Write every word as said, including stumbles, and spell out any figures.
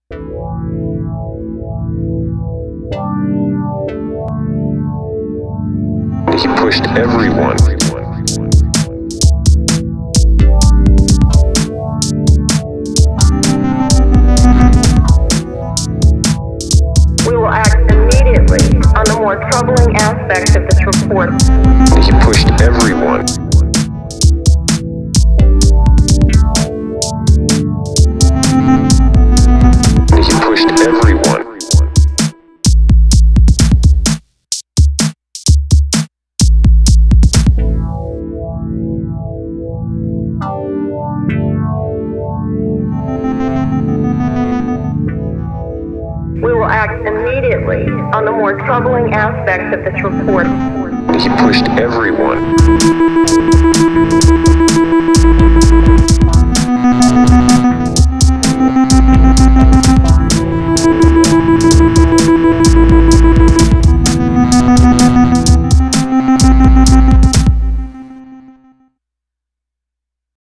He pushed everyone. We will act immediately on the more troubling aspects of this report. He pushed everyone. He pushed everyone. We will act immediately on the more troubling aspects of this report. He pushed everyone.